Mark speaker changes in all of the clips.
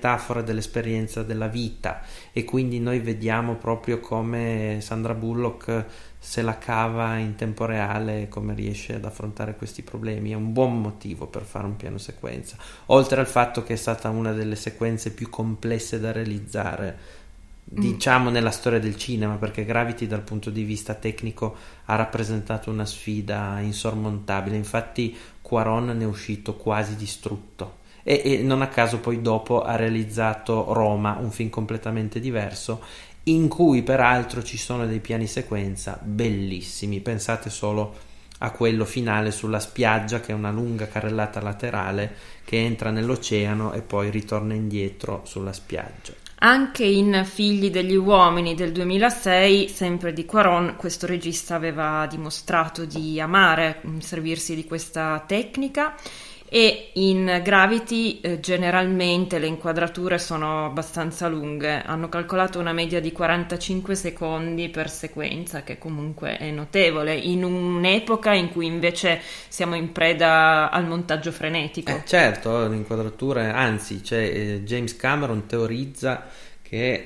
Speaker 1: metafora dell'esperienza della vita, e quindi noi vediamo proprio come Sandra Bullock se la cava in tempo reale, come riesce ad affrontare questi problemi. È un buon motivo per fare un piano sequenza, oltre al fatto che è stata una delle sequenze più complesse da realizzare, diciamo, nella storia del cinema, perché Gravity dal punto di vista tecnico ha rappresentato una sfida insormontabile. Infatti Cuarón ne è uscito quasi distrutto, e non a caso poi dopo ha realizzato Roma, un film completamente diverso, in cui peraltro ci sono dei piani sequenza bellissimi. Pensate solo a quello finale sulla spiaggia, che è una lunga carrellata laterale che entra nell'oceano e poi ritorna indietro sulla spiaggia.
Speaker 2: Anche in Figli degli uomini del 2006, sempre di Cuarón, questo regista aveva dimostrato di amare servirsi di questa tecnica, e in Gravity generalmente le inquadrature sono abbastanza lunghe. Hanno calcolato una media di 45 secondi per sequenza, che comunque è notevole in un'epoca in cui invece siamo in preda al montaggio frenetico.
Speaker 1: Certo, l'inquadratura, anzi, James Cameron teorizza che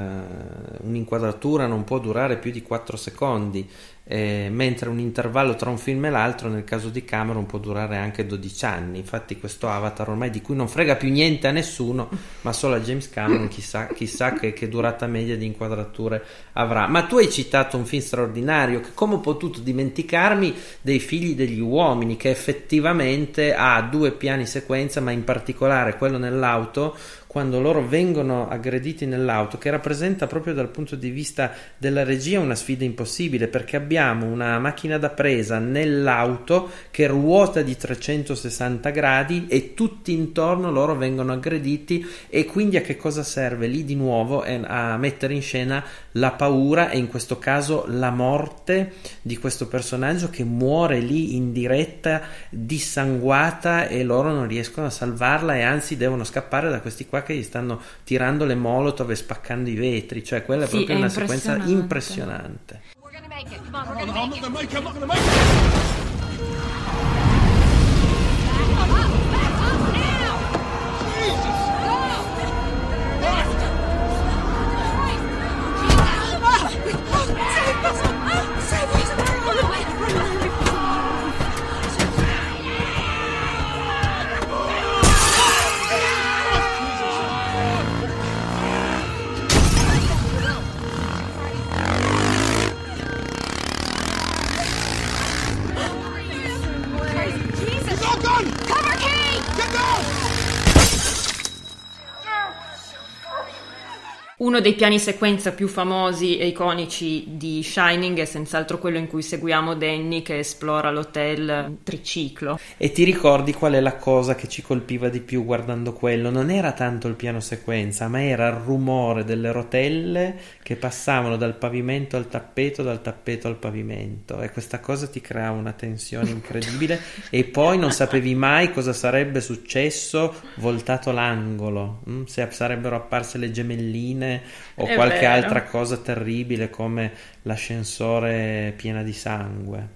Speaker 1: un'inquadratura non può durare più di 4 secondi, mentre un intervallo tra un film e l'altro nel caso di Cameron può durare anche 12 anni. Infatti questo Avatar ormai, di cui non frega più niente a nessuno, ma solo a James Cameron, chissà che durata media di inquadrature avrà. Ma tu hai citato un film straordinario, che come ho potuto dimenticarmi dei Figli degli uomini, che effettivamente ha 2 piani sequenza, ma in particolare quello nell'auto, quando loro vengono aggrediti nell'auto, che rappresenta proprio dal punto di vista della regia una sfida impossibile, perché abbiamo una macchina da presa nell'auto che ruota di 360 gradi e tutti intorno loro vengono aggrediti. E quindi a che cosa serve? Lì di nuovo è a mettere in scena la paura, e in questo caso la morte di questo personaggio che muore lì in diretta, dissanguata, e loro non riescono a salvarla, e anzi devono scappare da questi qua che gli stanno tirando le molotov e spaccando i vetri. Cioè quella è proprio una sequenza impressionante.
Speaker 2: Uno dei piani sequenza più famosi e iconici di Shining è senz'altro quello in cui seguiamo Danny che esplora l'hotel triciclo.
Speaker 1: E ti ricordi qual è la cosa che ci colpiva di più guardando quello? Non era tanto il piano sequenza, ma era il rumore delle rotelle che passavano dal pavimento al tappeto, dal tappeto al pavimento, e questa cosa ti creava una tensione incredibile. E poi non sapevi mai cosa sarebbe successo voltato l'angolo, se sarebbero apparse le gemelline o
Speaker 2: È
Speaker 1: qualche
Speaker 2: vero.
Speaker 1: altra cosa terribile come l'ascensore piena di sangue.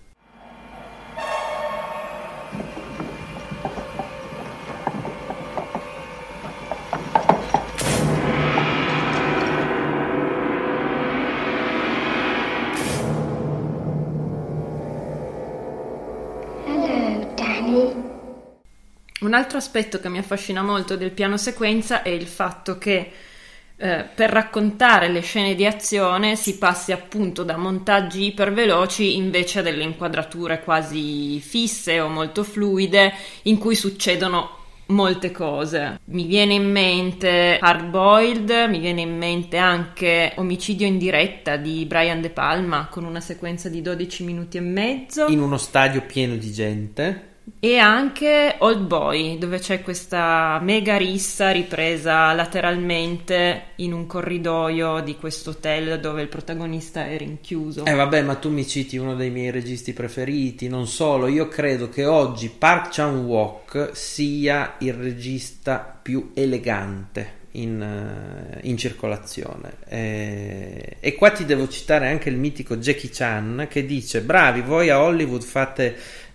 Speaker 3: Hello, Danny.
Speaker 2: Un altro aspetto che mi affascina molto del piano sequenza è il fatto che per raccontare le scene di azione si passi appunto da montaggi iperveloci invece a delle inquadrature quasi fisse o molto fluide in cui succedono molte cose. Mi viene in mente Hard Boiled, mi viene in mente anche Omicidio in diretta di Brian De Palma con una sequenza di 12 minuti e mezzo,
Speaker 1: In uno stadio pieno di gente.
Speaker 2: e anche Old Boy, dove c'è questa mega rissa ripresa lateralmente in un corridoio di questo hotel dove il protagonista è rinchiuso.
Speaker 1: Vabbè, ma tu mi citi uno dei miei registi preferiti. Non solo, io credo che oggi Park Chan-wook sia il regista più elegante in circolazione, e qua ti devo citare anche il mitico Jackie Chan, che dice: bravi, voi a Hollywood fate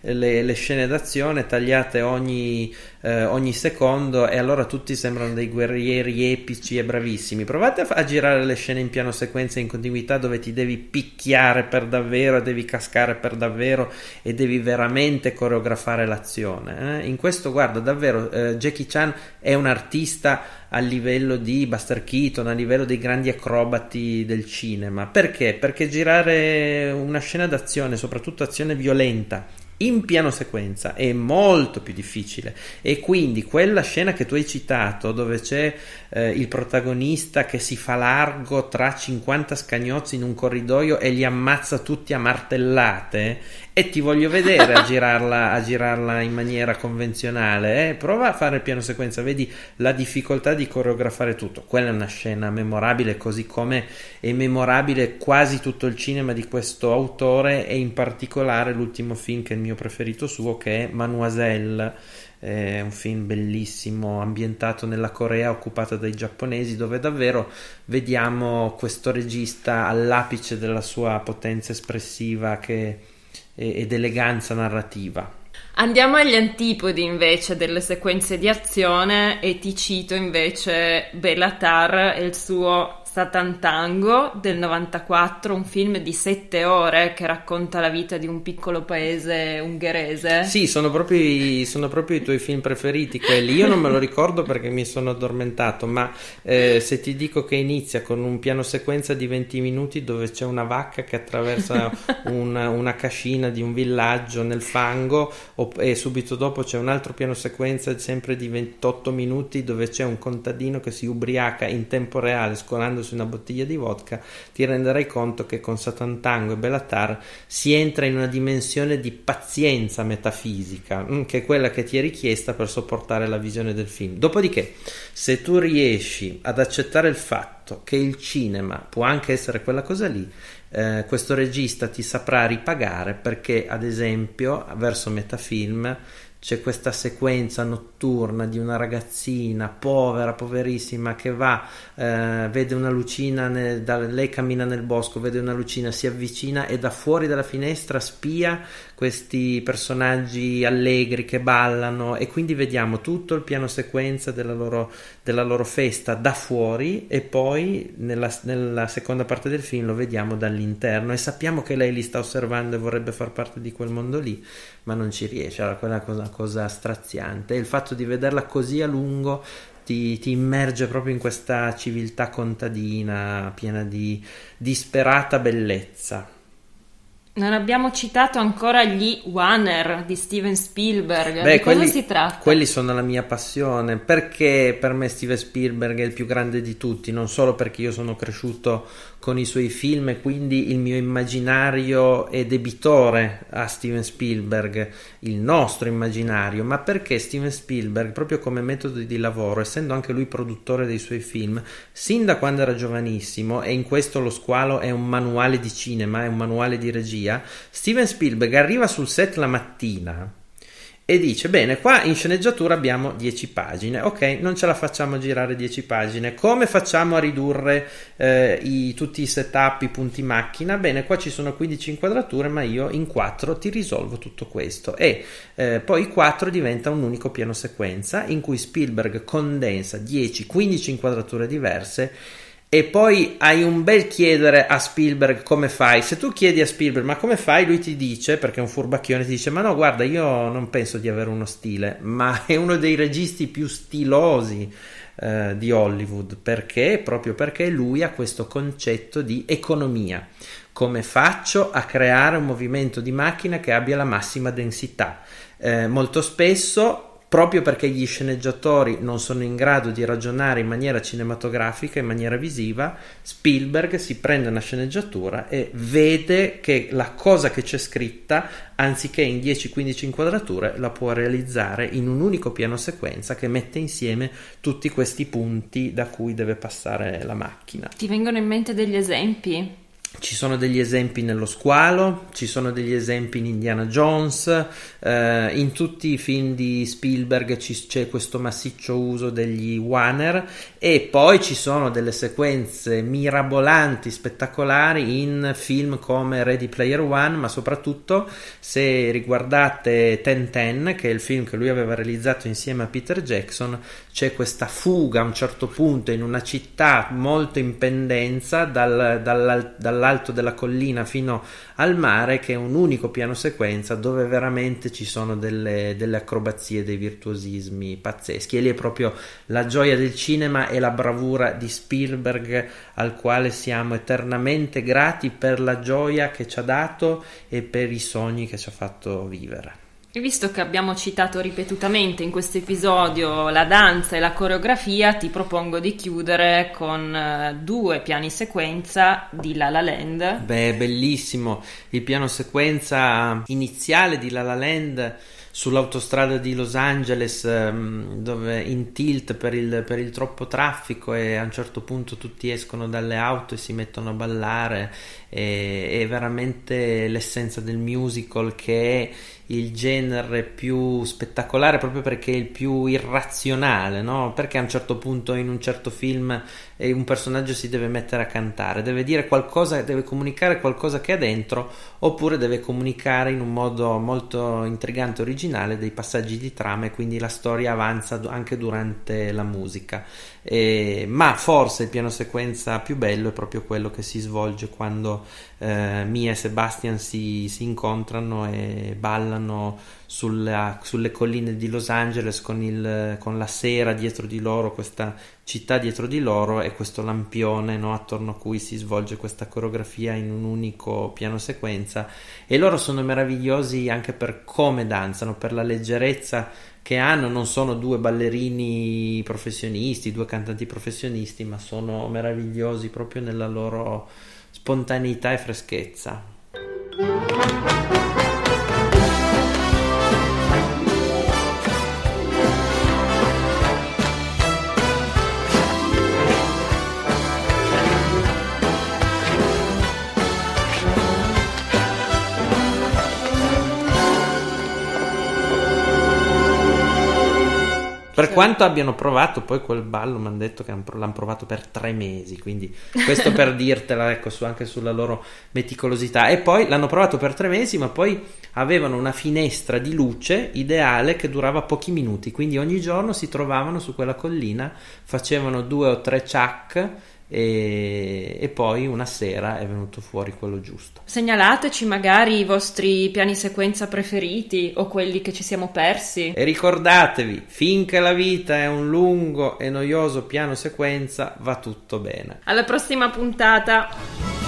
Speaker 1: le scene d'azione tagliate ogni secondo, e allora tutti sembrano dei guerrieri epici e bravissimi. Provate a girare le scene in piano sequenza in continuità, dove ti devi picchiare per davvero, devi cascare per davvero e devi veramente coreografare l'azione. In questo, guarda, davvero Jackie Chan è un artista a livello di Buster Keaton, a livello dei grandi acrobati del cinema. Perché? Perché girare una scena d'azione, soprattutto azione violenta, in piano sequenza è molto più difficile, e quindi quella scena che tu hai citato, dove c'è il protagonista che si fa largo tra 50 scagnozzi in un corridoio e li ammazza tutti a martellate, e ti voglio vedere a girarla in maniera convenzionale. Prova a fare il piano sequenza, vedi la difficoltà di coreografare tutto. Quella è una scena memorabile, così come è memorabile quasi tutto il cinema di questo autore, e in particolare l'ultimo film che è il mio preferito suo, che è Mademoiselle. È un film bellissimo, ambientato nella Corea occupata dai giapponesi, dove davvero vediamo questo regista all'apice della sua potenza espressiva ed eleganza narrativa.
Speaker 2: Andiamo agli antipodi invece delle sequenze di azione, e ti cito invece Béla Tarr e il suo Satan Tango del 94, un film di 7 ore che racconta la vita di un piccolo paese ungherese.
Speaker 1: Sì, sono proprio i tuoi film preferiti quelli. Io non me lo ricordo perché mi sono addormentato, ma se ti dico che inizia con un piano sequenza di 20 minuti dove c'è una vacca che attraversa una cascina di un villaggio nel fango, e subito dopo c'è un altro piano sequenza sempre di 28 minuti dove c'è un contadino che si ubriaca in tempo reale scolandosi una bottiglia di vodka, ti renderai conto che con Satan Tango e Béla Tarr si entra in una dimensione di pazienza metafisica, che è quella che ti è richiesta per sopportare la visione del film. Dopodiché, se tu riesci ad accettare il fatto che il cinema può anche essere quella cosa lì, questo regista ti saprà ripagare, perché ad esempio verso metà film c'è questa sequenza notturna di una ragazzina povera, poverissima, che va, vede una lucina, lei cammina nel bosco, vede una lucina, si avvicina e da fuori dalla finestra spia questi personaggi allegri che ballano, e quindi vediamo tutto il piano sequenza della loro festa da fuori, e poi nella seconda parte del film lo vediamo dall'interno, e sappiamo che lei li sta osservando e vorrebbe far parte di quel mondo lì, ma non ci riesce. Allora quella cosa straziante, e il fatto di vederla così a lungo ti immerge proprio in questa civiltà contadina piena di disperata bellezza.
Speaker 2: Non abbiamo citato ancora gli Warner di Steven Spielberg.
Speaker 1: Beh,
Speaker 2: di cosa si tratta?
Speaker 1: Quelli sono la mia passione, perché per me Steven Spielberg è il più grande di tutti, non solo perché io sono cresciuto con i suoi film e quindi il mio immaginario è debitore a Steven Spielberg, il nostro immaginario, ma perché Steven Spielberg, proprio come metodo di lavoro, essendo anche lui produttore dei suoi film, sin da quando era giovanissimo, e in questo Lo Squalo è un manuale di cinema, è un manuale di regia, Steven Spielberg arriva sul set la mattina e dice: bene, qua in sceneggiatura abbiamo 10 pagine, ok, non ce la facciamo girare 10 pagine, come facciamo a ridurre tutti i setup, i punti macchina? Bene, qua ci sono 15 inquadrature, ma io in 4 ti risolvo tutto questo, e poi 4 diventa un unico piano sequenza in cui Spielberg condensa 10-15 inquadrature diverse. E poi hai un bel chiedere a Spielberg come fai. Se tu chiedi a Spielberg ma come fai, lui ti dice, perché è un furbacchione, ti dice: ma no, guarda, io non penso di avere uno stile, ma è uno dei registi più stilosi di Hollywood. Perché? Proprio perché lui ha questo concetto di economia. Come faccio a creare un movimento di macchina che abbia la massima densità? Molto spesso, proprio perché gli sceneggiatori non sono in grado di ragionare in maniera cinematografica, in maniera visiva, Spielberg si prende una sceneggiatura e vede che la cosa che c'è scritta, anziché in 10-15 inquadrature, la può realizzare in un unico piano sequenza che mette insieme tutti questi punti da cui deve passare la macchina.
Speaker 2: Ti vengono in mente degli esempi?
Speaker 1: Ci sono degli esempi nello squalo, ci sono degli esempi in Indiana Jones, in tutti i film di Spielberg c'è questo massiccio uso degli Warner, e poi ci sono delle sequenze mirabolanti, spettacolari in film come Ready Player One, ma soprattutto se riguardate 10-10, che è il film che lui aveva realizzato insieme a Peter Jackson, c'è questa fuga a un certo punto in una città molto in pendenza dall'alto della collina fino al mare, che è un unico piano sequenza dove veramente ci sono delle acrobazie, dei virtuosismi pazzeschi, e lì è proprio la gioia del cinema e la bravura di Spielberg, al quale siamo eternamente grati per la gioia che ci ha dato e per i sogni che ci ha fatto vivere.
Speaker 2: E visto che abbiamo citato ripetutamente in questo episodio la danza e la coreografia, ti propongo di chiudere con 2 piani sequenza di La La Land.
Speaker 1: Beh, bellissimo il piano sequenza iniziale di La La Land sull'autostrada di Los Angeles, dove in tilt per il troppo traffico, e a un certo punto tutti escono dalle auto e si mettono a ballare. È veramente l'essenza del musical, che è il genere più spettacolare proprio perché è il più irrazionale, no? Perché a un certo punto in un certo film un personaggio si deve mettere a cantare, deve dire qualcosa, deve comunicare qualcosa che ha dentro, oppure deve comunicare in un modo molto intrigante, originale, dei passaggi di trama, e quindi la storia avanza anche durante la musica. Ma forse il piano sequenza più bello è proprio quello che si svolge quando Mia e Sebastian si incontrano e ballano sulle colline di Los Angeles con la sera dietro di loro, questa città dietro di loro, e questo lampione, no, attorno a cui si svolge questa coreografia in un unico piano sequenza. E loro sono meravigliosi anche per come danzano, per la leggerezza che hanno. Non sono 2 ballerini professionisti, 2 cantanti professionisti, ma sono meravigliosi proprio nella loro spontaneità e freschezza. Per quanto abbiano provato poi quel ballo, mi hanno detto che l'hanno provato per 3 mesi, quindi questo per dirtela, ecco, anche sulla loro meticolosità. E poi l'hanno provato per 3 mesi, ma poi avevano una finestra di luce ideale che durava pochi minuti, quindi ogni giorno si trovavano su quella collina, facevano 2 o 3 ciak, e poi una sera è venuto fuori quello giusto.
Speaker 2: Segnalateci magari i vostri piani sequenza preferiti o quelli che ci siamo persi.
Speaker 1: E ricordatevi, finché la vita è un lungo e noioso piano sequenza, va tutto bene.
Speaker 2: Alla prossima puntata!